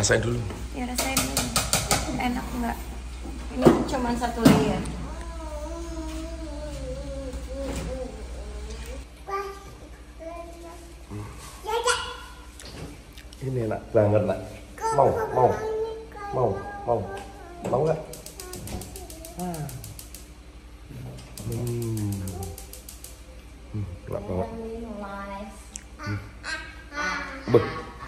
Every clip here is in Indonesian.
Rasain dulu. Ya rasain dulu. Enak nggak? Ini cuma 1 layer. Ini enak banget nak. Mau nggak? Enak banget. Beh.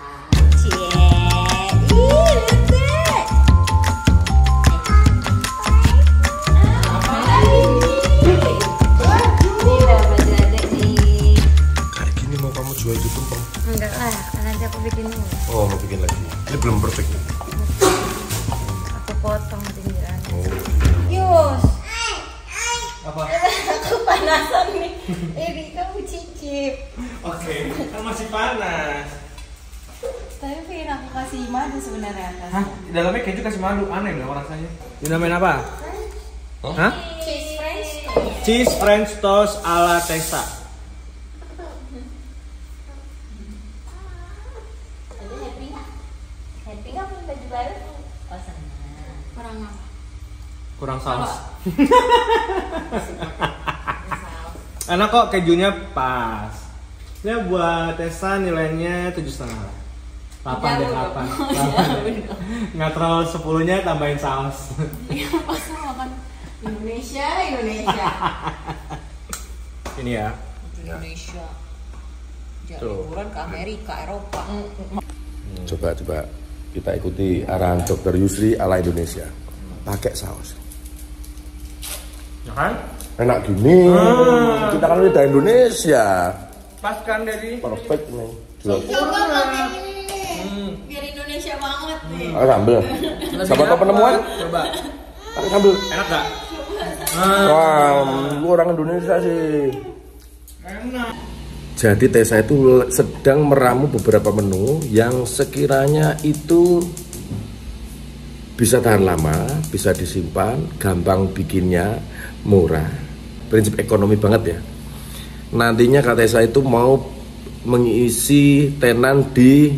Kayak gini mau kamu jual di tumpeng? Enggak lah, kan nanti aku bikin dulu. Oh, mau bikin lagi. Ini belum perfect. Aku potong pinggiran. Oh. Yus, Apa? aku panasan nih. Ini kamu cicip. Oke, kan masih panas. Tapi pengen aku kasih madu sebenarnya atas. Hah? Di dalamnya keju kasih madu, aneh dong rasanya. Dinamain apa? Hah? Cheese French. Cheese French toast ala Tessa. Ada happy nggak? Happy nggak punya baju baru? Oh senang. Kurang apa? Kurang saus. Enak kok, kejunya pas. Ya buat Tessa nilainya 7,5. 8 deh, 8. Nggak terlalu 10-nya tambahin saus. Iya pas makan Indonesia. Ini ya. Indonesia. Jangan Tuh. liburan ke Amerika, Eropa. Coba kita ikuti arahan Dr. Yusri ala Indonesia. Pakai saus. Ya kan? Enak gini. Kita kan lidah Indonesia. Pas kan dari Perfect nih. Jual. Coba pakai ini. Biar Indonesia banget nih. Sambel. Siapa tahu penemuan? Coba. Pakai sambel. Enak gak? Wah, lu orang Indonesia sih. Enak. Jadi Tessa itu sedang meramu beberapa menu yang sekiranya itu bisa tahan lama, bisa disimpan, gampang bikinnya, murah. Prinsip ekonomi banget ya. Nantinya Kak Tessa itu mau mengisi tenan di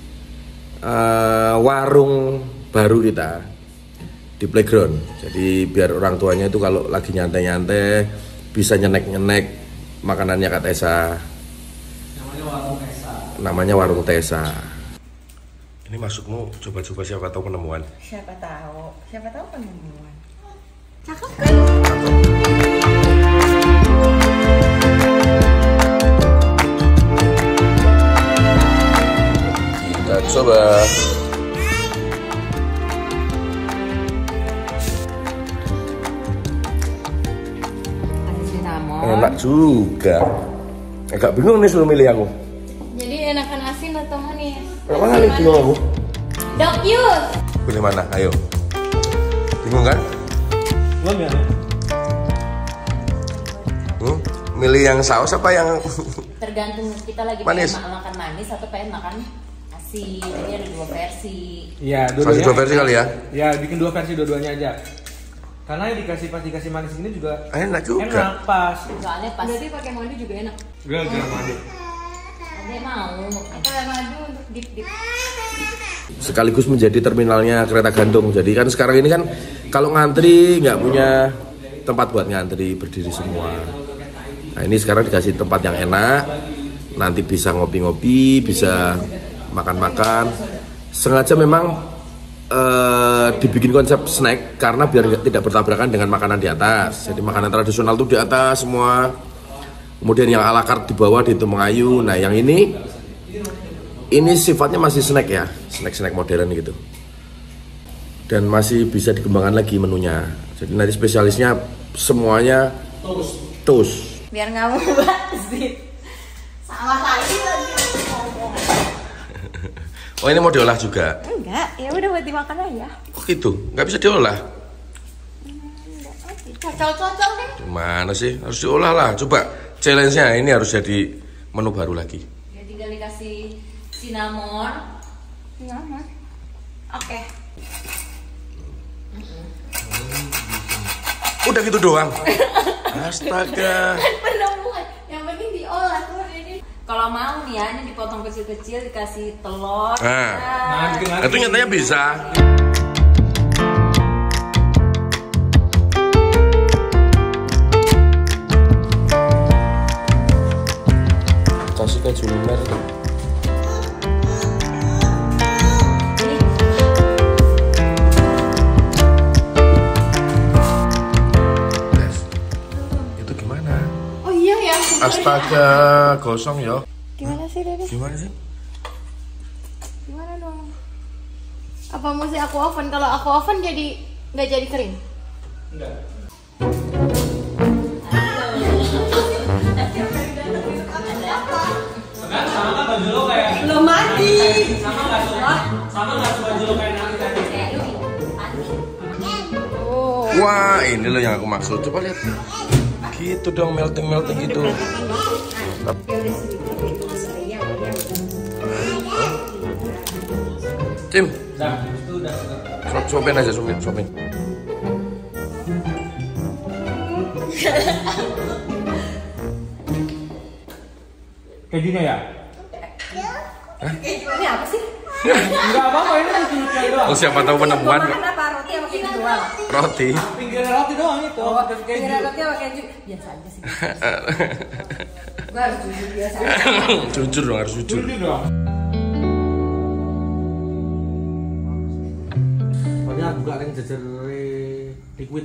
warung baru kita di playground. Jadi biar orang tuanya itu kalau lagi nyantai-nyantai bisa nyenek-nyenek makanannya Kak Tessa. Namanya warung Tessa. Ini masukmu coba-coba siapa tahu penemuan. Siapa tahu penemuan. Cakep kan? Kita coba. Kasih cinnamon. Enak juga. Agak bingung nih suruh milih aku. Jadi enakan asin atau manis? Mana nih bingung aku? Dok Yus. Pilih mana? Ayo. Bingung kan? Belum ya? Milih yang saus apa yang Tergantung kita lagi manis? pengen makan manis atau pengen makan asin. Jadi ada 2 versi. Iya, Masih 2 versi kali ya? Ya, bikin 2 versi dua-duanya aja. Karena yang dikasih manis ini juga Enak juga. enak pas. Soalnya pas. Berarti pakai madu juga enak. Gak madu. Ada mau. Pakai madu untuk dip. Sekaligus menjadi terminalnya kereta gantung. Jadi kan sekarang ini kan kalau ngantri nggak punya tempat buat ngantri, berdiri semua. Nah ini sekarang dikasih tempat yang enak, nanti bisa ngopi-ngopi, bisa makan-makan. Sengaja memang dibikin konsep snack karena biar tidak bertabrakan dengan makanan di atas. Jadi makanan tradisional tuh di atas semua. Kemudian yang ala carte di bawah di Tumpeng Ayu. Nah yang ini sifatnya masih snack ya, snack modern gitu. Dan masih bisa dikembangkan lagi menunya. Jadi nanti spesialisnya semuanya toast. Biar nggak mau bazir. Salah lagi ngomong. Oh ini mau diolah juga? Enggak, ya udah buat dimakan aja. Oh gitu, nggak bisa diolah? Cocok deh. Gimana sih? Harus diolah lah. Coba challenge-nya ini harus jadi menu baru lagi. Ya tinggal dikasih cinnamon. Cinnamon. Oke. Udah gitu doang. Astaga. Penemuan. Yang penting diolah tuh ini. Kalau mau nih ya, ini dipotong kecil-kecil, dikasih telur. Nah, itu nyatanya bisa. Kasih keju lumer. Itu gimana? Oh iya ya. Astaga, gosong ya. Gimana sih Dede? Gimana sih? Gimana dong? Apa mesti aku oven? Kalau aku oven jadi nggak jadi kering? Enggak. Sama kan baju lo kayak Belum mandi. sama nggak baju lo kayak nanti tadi. Oh. Wah, ini loh yang aku maksud. Coba lihat. Gitu dong, melting gitu. Cim, Nah, itu udah. suapin aja, suapin. Kayak gini ya? Ini apa sih? Enggak apa-apa, ini kan kulitnya doang. Oh, siapa tahu penemuan Makan apa roti sama keju doang? roti. Pinggirnya roti doang itu. Oh, Terus kira keju. roti sama keju biasa aja sih. Gua harus jujur biasa aja. Jujur dong, harus jujur. Jujur dong. Pokoknya buka yang jajar liquid.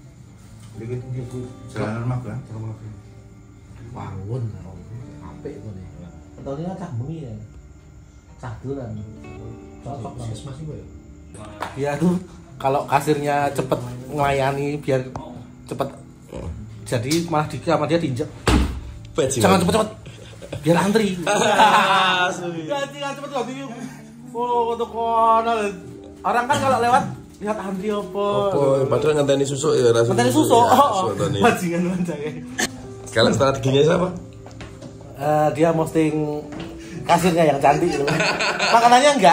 Jalanan Magelang. Wangun, apik itu nih. Tahunnya cah bengi ya, cah duran. Cocok banget. Dia tuh kalau kasirnya cepet melayani biar cepet, jadi malah sama dia diinjak. Jangan cepet-cepet, biar antri. Jangan cepet lagi. Oh, untuk kono. Orang kan kalau lewat lihat antri apa? Padahal ngenteni susu ya rasanya. Ngenteni susu. Oh, Ngenteni. bajingan manjangnya. Kalau strateginya siapa? Dia posting kasirnya yang cantik gitu. Makanannya enggak.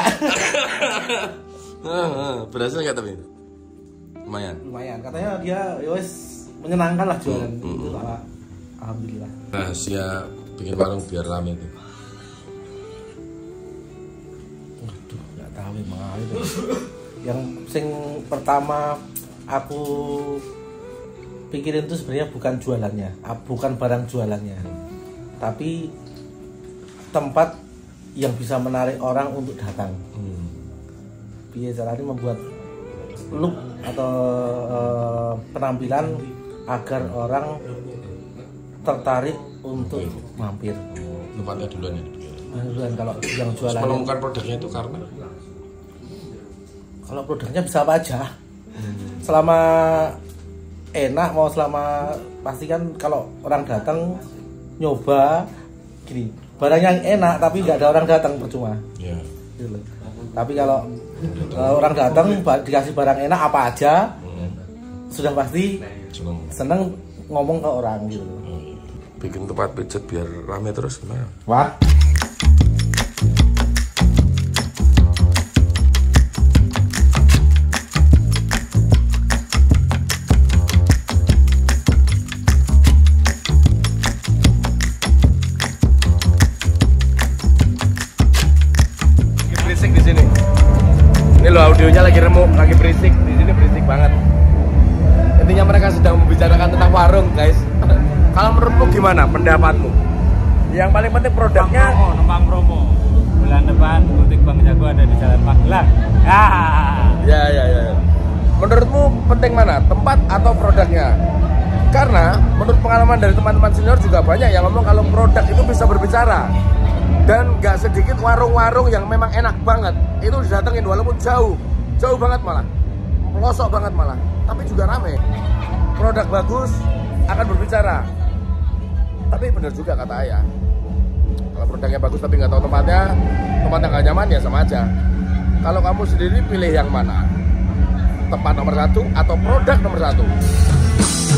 Berhasil nggak tapi? Lumayan. Katanya dia yowes menyenangkan lah jualan itu lah. Alhamdulillah. Rahasia bikin warung biar rame itu. Waduh, nggak tahu emang itu. Yang sing pertama aku pikirin tuh sebenarnya bukan jualannya, bukan barang jualannya, tapi tempat yang bisa menarik orang untuk datang. Biar caranya membuat look atau penampilan agar orang tertarik untuk mampir. Tempatnya duluan ya. Duluan kalau yang jualan. Menemukan produknya itu karena Kalau produknya bisa apa aja. Selama enak mau selama pasti kan kalau orang datang nyoba gini, barang yang enak tapi nggak ada orang datang percuma. ya. Gitu loh. Tapi kalau orang datang dikasih barang enak apa aja, sudah pasti seneng ngomong ke orang gitu. Bikin tempat pijet biar rame terus gimana? Wah. Berisik di sini. Ini loh audionya lagi remuk, lagi berisik. Di sini berisik banget. Intinya mereka sedang membicarakan tentang warung, guys. Kalau menurutmu gimana pendapatmu? Yang paling penting produknya. Numpang promo. Bulan depan butik Bang Jago ada di Jalan Magelang. Ya. Menurutmu penting mana? Tempat atau produknya? Karena menurut pengalaman dari teman-teman senior juga banyak yang ngomong kalau produk itu bisa berbicara. Dan gak sedikit warung-warung yang memang enak banget itu didatengin walaupun jauh banget malah, pelosok banget malah, tapi juga rame. Produk bagus akan berbicara. Tapi benar juga kata Ayah, kalau produknya bagus tapi nggak tahu tempatnya nggak nyaman ya sama aja. Kalau kamu sendiri pilih yang mana? Tempat nomor 1 atau produk nomor 1?